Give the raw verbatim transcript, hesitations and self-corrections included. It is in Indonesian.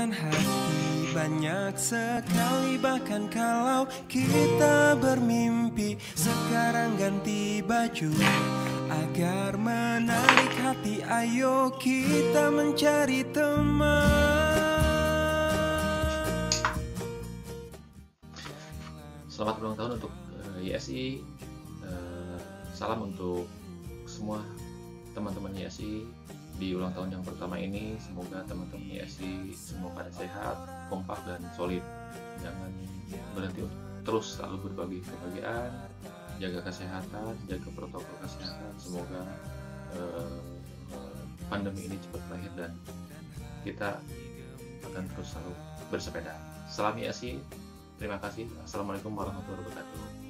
dengan hati banyak sekali. Bahkan kalau kita bermimpi, sekarang ganti baju agar menarik hati. Ayo kita mencari teman. Selamat ulang tahun untuk uh, Y S I. Uh, salam untuk semua teman-teman Y S I di ulang tahun yang pertama ini. Semoga teman-teman Y S I semua pada sehat, kompak dan solid. Jangan berhenti untuk terus selalu berbagi kebahagiaan, jaga kesehatan, jaga protokol kesehatan. Semoga uh, pandemi ini cepat berakhir dan kita akan terus selalu bersepeda. Salam Y S I. Terima kasih. Assalamualaikum warahmatullahi wabarakatuh.